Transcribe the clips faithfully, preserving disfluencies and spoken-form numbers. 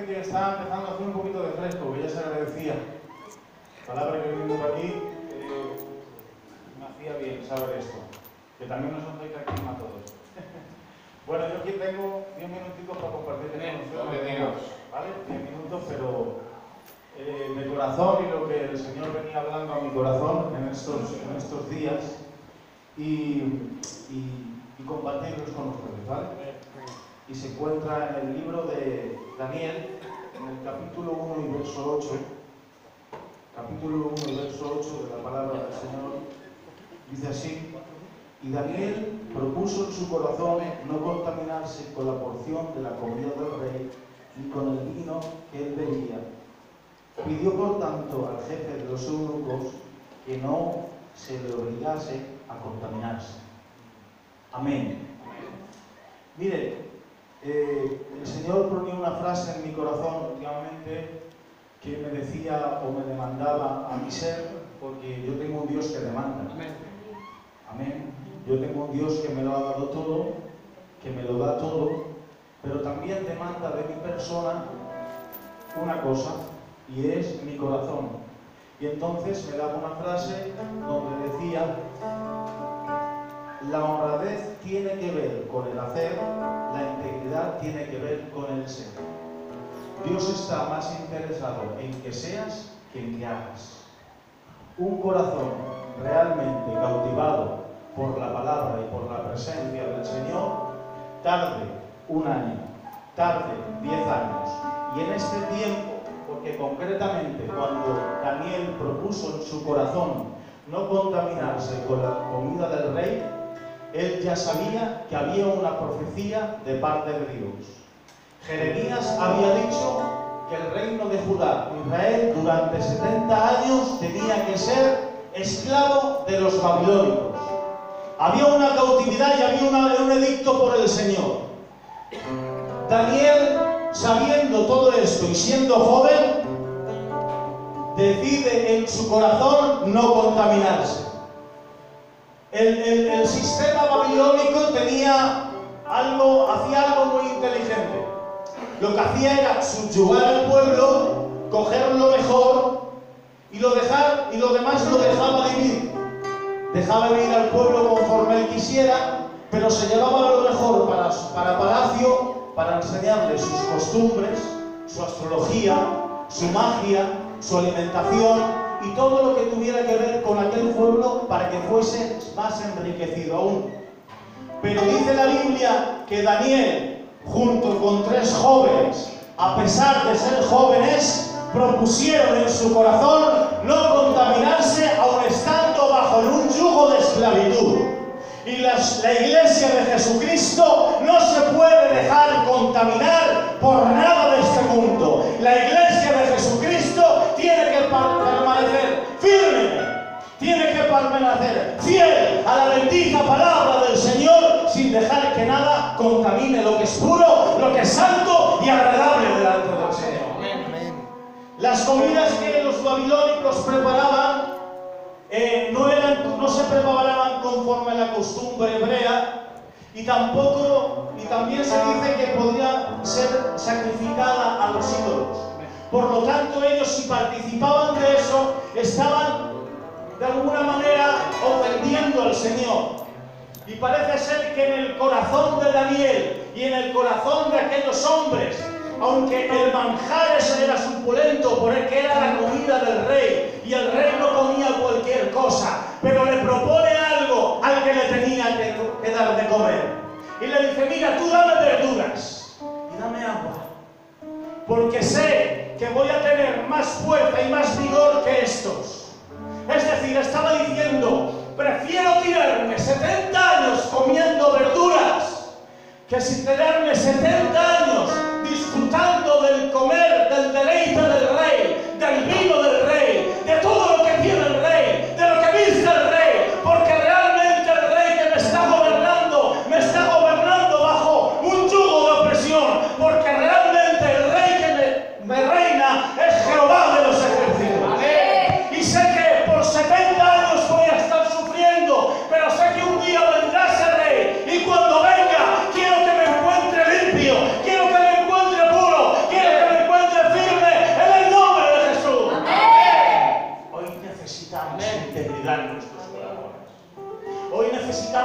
parece que está empezando a hacer un poquito de fresco, que ya se agradecía. Palabra que viniendo por aquí, eh, me hacía bien saber esto, que también nos afecta aquí a todos. Bueno, yo aquí tengo diez minutitos para compartir con ustedes, ¿vale? diez minutos, pero eh, mi corazón y lo que el Señor venía hablando a mi corazón en estos, en estos días y, y, y compartirlos con ustedes, ¿vale? Y se encuentra en el libro de Daniel, en el capítulo uno y verso ocho, capítulo uno y verso ocho de la palabra del Señor, dice así: y Daniel propuso en su corazón no contaminarse con la porción de la comida del rey ni con el vino que él bebía. Pidió por tanto al jefe de los eunucos que no se le obligase a contaminarse. Amén. Mire, eh, el Señor ponía una frase en mi corazón últimamente que me decía o me demandaba a mi ser, porque yo tengo un Dios que demanda. Amén. Amén. Yo tengo un Dios que me lo ha dado todo, que me lo da todo, pero también demanda de mi persona una cosa, y es mi corazón. Y entonces me daba una frase donde decía: la honradez tiene que ver con el hacer, la integridad tiene que ver con el ser. Dios está más interesado en que seas que en que hagas. Un corazón realmente cautivado por la palabra y por la presencia del Señor, tarde un año, tarde diez años, y en este tiempo, porque concretamente cuando Daniel propuso en su corazón no contaminarse con la comida del rey, él ya sabía que había una profecía de parte de Dios. Jeremías había dicho que el reino de Judá, Israel, durante setenta años tenía que ser esclavo de los babilónicos. Había una cautividad y había una, un edicto por el Señor. Daniel, sabiendo todo esto y siendo joven, decide en su corazón no contaminarse. El, el, el sistema babilónico tenía algo, hacía algo muy inteligente. Lo que hacía era subyugar al pueblo, coger lo mejor y lo, dejar, y lo demás lo dejaba vivir. Dejaba vivir al pueblo conforme él quisiera, pero se llevaba lo mejor para, para palacio, para enseñarle sus costumbres, su astrología, su magia, su alimentación y todo lo que tuviera que ver con aquel pueblo para que fuese más enriquecido aún. Pero dice la Biblia que Daniel, junto con tres jóvenes, a pesar de ser jóvenes, propusieron en su corazón no contaminarse aun estando bajo un yugo de esclavitud. Y las, la Iglesia de Jesucristo no se puede dejar contaminar por nada de este mundo. La Iglesia de Jesucristo tiene que permanecer firme, tiene que permanecer fiel a la bendita palabra del Señor, sin dejar que nada contamine lo que es puro, lo que es santo y agradable delante del Señor. Las comidas que los babilónicos preparaban eh, no, eran, no se preparaban conforme a la costumbre hebrea, y tampoco, y también se dice que podía ser sacrificada a los ídolos. Por lo tanto, ellos, si participaban de eso, estaban de alguna manera ofendiendo al Señor. Y parece ser que en el corazón de Daniel y en el corazón de aquellos hombres, aunque el manjar ese era suculento porque era la comida del rey y el rey no comía cualquier cosa, pero le propone algo al que le tenía que, que dar de comer. Y le dice: mira, tú dame verduras y dame agua, porque sé que voy a tener más fuerza y más vigor que estos. Es decir, estaba diciendo: prefiero tirarme setenta años comiendo verduras que si tirarme setenta años disfrutando del comer, del deleite del rey, del vino del rey, de todo lo que tiene el rey, de lo que viste el rey, porque realmente el rey que me está gobernando, me está gobernando bajo un yugo de opresión, porque realmente el rey que me, me reina es Jehová de los ejércitos. Amén. Y sé que por setenta años voy a estar sufriendo, pero sé que un día vendrá ese rey, y cuando venga quiero que me encuentre limpio, quiero que me encuentre puro, quiero que me encuentre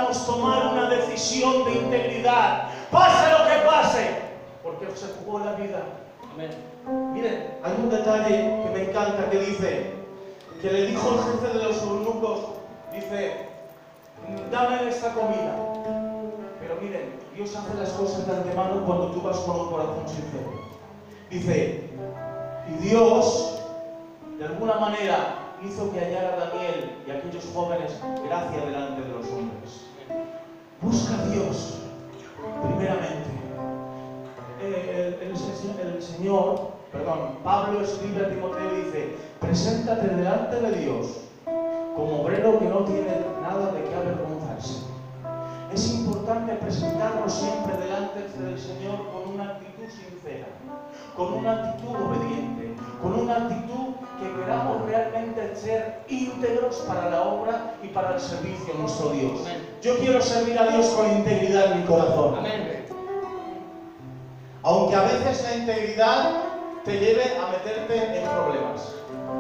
necesitamos tomar una decisión de integridad, pase lo que pase, porque se jugó la vida. Amén. Miren, hay un detalle que me encanta que dice, que le dijo el jefe de los eunucos, dice, dame esta comida. Pero miren, Dios hace las cosas de antemano cuando tú vas con un corazón sincero. Dice, y Dios, de alguna manera, hizo que hallara a Daniel y a aquellos jóvenes gracia delante de los hombres. Busca a Dios, primeramente. El, el, el, el Señor, perdón, Pablo escribe a Timoteo y dice, preséntate delante de Dios como obrero que no tiene nada de qué avergonzarse. Es importante presentarnos siempre delante del Señor con una actitud sincera, con una actitud obediente, con una actitud que queramos realmente ser íntegros para la obra y para el servicio a nuestro Dios. Amén. Yo quiero servir a Dios con integridad en mi corazón. Amén. Aunque a veces la integridad te lleve a meterte en problemas.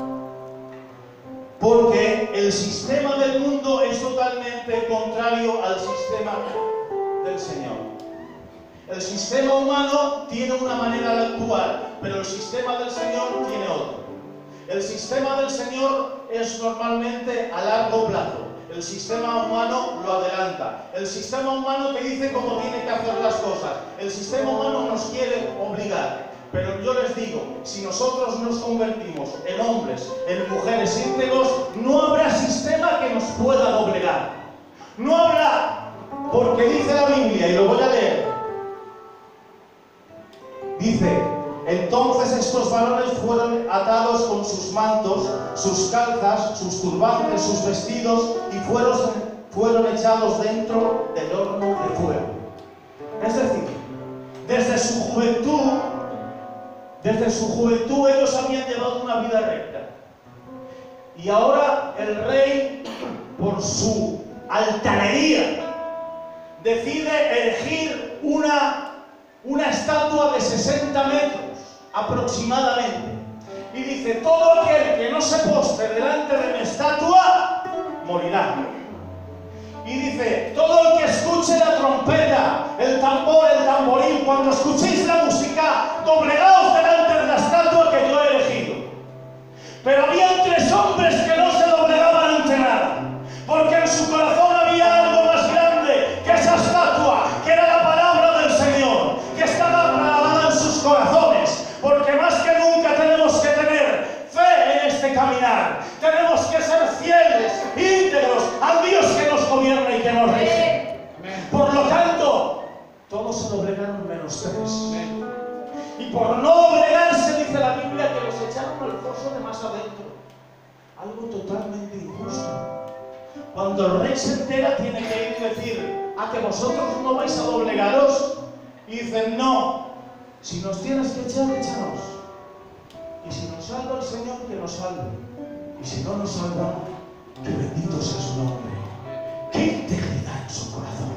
Porque el sistema del mundo es totalmente contrario al sistema del Señor. El sistema humano tiene una manera de actuar, pero el sistema del Señor tiene otra. El sistema del Señor es normalmente a largo plazo. El sistema humano lo adelanta. El sistema humano te dice cómo tiene que hacer las cosas. El sistema humano nos quiere obligar. Pero yo les digo, si nosotros nos convertimos en hombres, en mujeres íntegros, no habrá sistema que nos pueda doblegar. No habrá, porque dice la Biblia, y lo voy a leer. Dice, entonces estos varones fueron atados con sus mantos, sus calzas, sus turbantes, sus vestidos, y fueron, fueron echados dentro del horno de fuego. Es decir, desde su juventud, Desde su juventud ellos habían llevado una vida recta. Y ahora el rey, por su altanería, decide erigir una, una estatua de sesenta metros aproximadamente. Y dice, todo aquel que no se postre delante de mi estatua, morirá. Y dice, todo el que escuche la trompeta, el tambor, el tamboril, cuando escuchéis la música, doblegaos delante de la estatua que yo he elegido. Pero había tres hombres que no se doblegaban ante nada, porque en su corazón había algo más grande que esa estatua, que era la palabra del Señor, que estaba grabada en sus corazones, porque más que nunca tenemos que tener fe en este caminar. Tenemos que ser fieles, íntegros al Dios que nos gobierna y que nos rige. Por lo tanto, todos se doblegaron menos tres. Y por no doblegarse, dice la Biblia, que los echaron al foso de más adentro. Algo totalmente injusto. Cuando el rey se entera, tiene que ir y decir, ¿a que vosotros no vais a doblegaros? Y dicen, no, si nos tienes que echar, échanos. Y si nos salva el Señor, que nos salve. Y si no nos salva, que bendito sea su nombre. ¡Qué integridad en su corazón!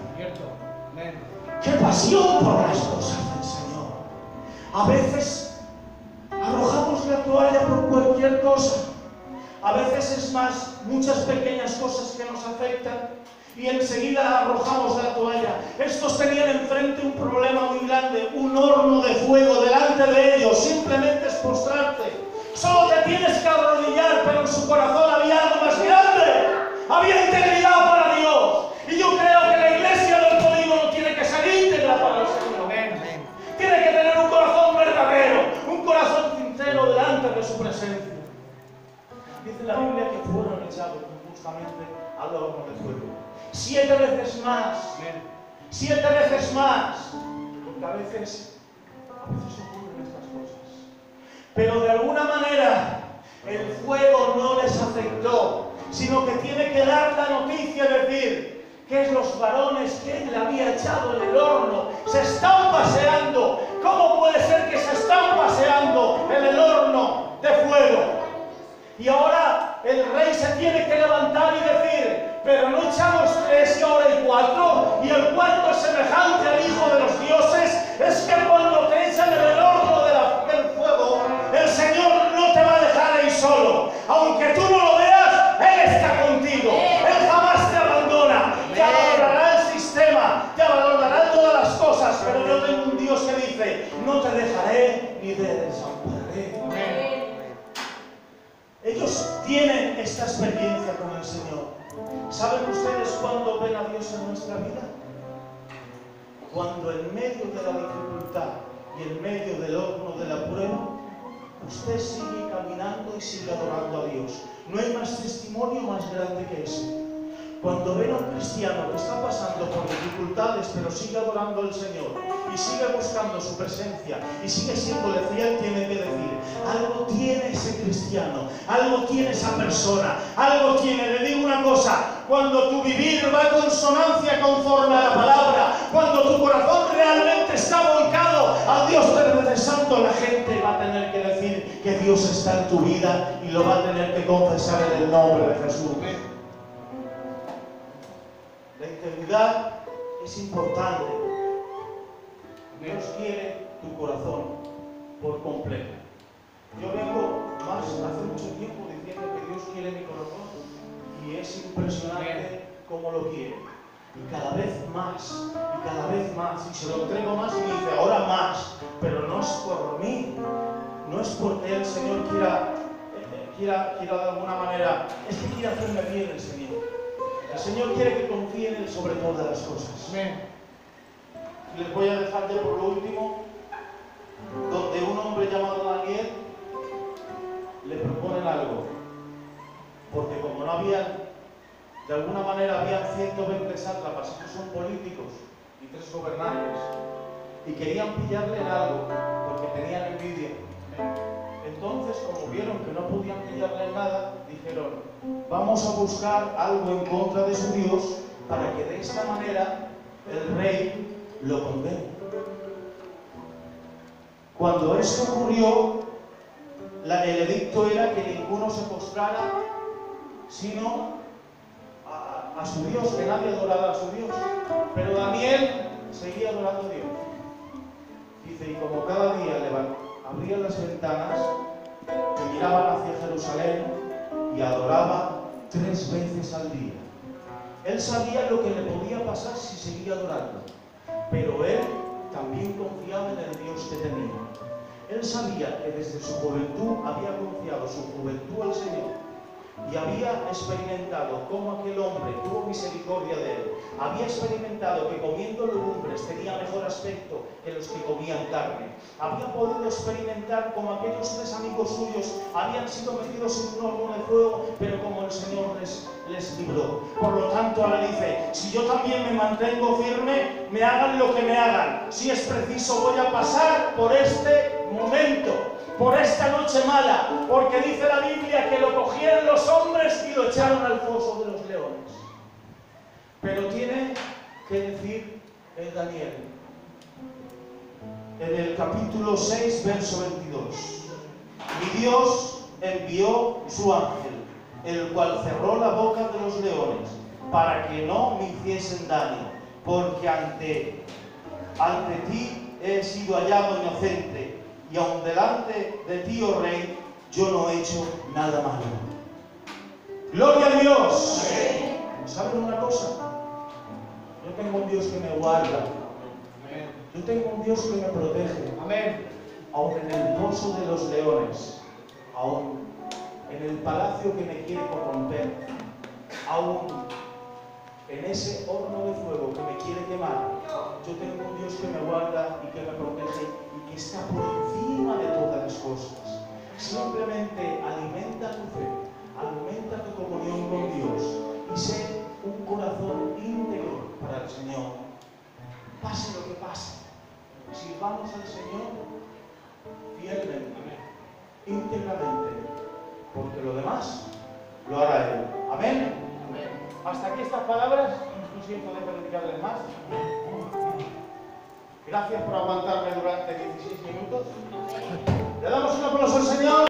¡Qué pasión por las cosas del Señor! A veces arrojamos la toalla por cualquier cosa. A veces es más, muchas pequeñas cosas que nos afectan y enseguida arrojamos la toalla. Estos tenían enfrente un problema muy grande, un horno de fuego delante de ellos. Simplemente es postrarte. Solo te tienes que arrodillar, pero en su corazón había algo más grande. Había integridad para Dios. Y yo creo que la iglesia del polígono tiene que ser íntegra para el Señor. Amén. Tiene que tener un corazón verdadero, un corazón sincero delante de su presencia. Dice la Biblia que fueron echados justamente al horno de fuego. Siete veces más. Amén. Siete veces más. Porque a veces, a veces ocurren estas cosas. Pero de alguna manera el fuego no les afectó, sino que tiene que dar la noticia, decir que los varones que él había echado en el horno se están paseando. ¿Cómo puede ser que se están paseando en el horno de fuego? Y ahora el rey se tiene que levantar y decir, pero no echamos tres y ahora hay cuatro, y el cuarto es semejante al Hijo de los dioses. Es que cuando te echan en el horno de la, del fuego, el Señor no te va a dejar ahí solo. Aunque tú no lo veas, Él está contigo. Él jamás te abandona. Te adorará esta experiencia con el Señor. ¿Saben ustedes cuándo ven a Dios en nuestra vida? Cuando en medio de la dificultad y en medio del horno de la prueba, usted sigue caminando y sigue adorando a Dios. No hay más testimonio más grande que ese. Cuando ven a un cristiano que está pasando por dificultades, pero sigue adorando al Señor y sigue buscando su presencia y sigue siéndole fiel, tiene que decir, algo tiene ese cristiano, algo tiene esa persona, algo tiene. Le digo una cosa, cuando tu vivir va en consonancia conforme a la palabra, cuando tu corazón realmente está volcado al Dios Padre Santo, la gente va a tener que decir que Dios está en tu vida y lo va a tener que confesar en el nombre de Jesús. La integridad es importante. Dios quiere tu corazón por completo. Yo vengo más hace mucho tiempo diciendo que Dios quiere mi corazón y es impresionante cómo lo quiere. Y cada vez más, y cada vez más, y se lo entrego más y me dice, ahora más, pero no es por mí, no es porque el Señor quiera, eh, quiera, quiera de alguna manera, es que quiere hacerme bien el Señor. El Señor quiere que confíe en Él sobre todas las cosas. Amén. Les voy a dejar ya por lo último, donde un hombre llamado Daniel le proponen algo. Porque como no había, de alguna manera había ciento veinte sátrapas, que son políticos, y tres gobernantes, y querían pillarle en algo, porque tenían envidia. Entonces, como vieron que no podían pillarle en nada, dijeron, vamos a buscar algo en contra de su Dios para que de esta manera el rey lo condene. Cuando esto ocurrió, la, el edicto era que ninguno se postrara sino a, a su Dios, que nadie adorara a su Dios. Pero Daniel seguía adorando a Dios. Dice, y como cada día abría las ventanas, que miraban hacia Jerusalén y adoraba tres veces al día. Él sabía lo que le podía pasar si seguía adorando, pero él también confiaba en el Dios que tenía. Él sabía que desde su juventud había confiado su juventud al Señor y había experimentado cómo aquel hombre tuvo misericordia de él. Había experimentado que comiendo legumbres tenía mejor aspecto que los que comían carne. Había podido experimentar como aquellos tres amigos suyos habían sido metidos en un horno de fuego, pero como el Señor les, les libró. Por lo tanto, ahora dice, si yo también me mantengo firme, me hagan lo que me hagan. Si es preciso, voy a pasar por este momento, por esta noche mala, porque dice la Biblia que lo cogieron los hombres y lo echaron al foso de los leones. Pero tiene que decir el Daniel, en el capítulo seis, verso veintidós, mi Dios envió su ángel, el cual cerró la boca de los leones, para que no me hiciesen daño, porque ante, ante ti he sido hallado inocente, y aun delante de ti, oh rey, yo no he hecho nada malo. ¡Gloria a Dios! ¿Saben una cosa? Yo tengo un Dios que me guarda. Yo tengo un Dios que me protege. Amén. Aun en el pozo de los leones, aun en el palacio que me quiere corromper, aun en ese horno de fuego que me quiere quemar, yo tengo un Dios que me guarda y que me protege y que está por encima de todas las cosas. Simplemente alimenta tu fe, aumenta tu comunión con Dios y sé un corazón íntegro para el Señor. Pase lo que pase, sirvamos al Señor fielmente, íntegramente, porque lo demás lo hará Él. Amén. Amén. Hasta aquí estas palabras, no siento de predicarles más. Gracias por aguantarme durante dieciséis minutos. Le damos un aplauso al Señor.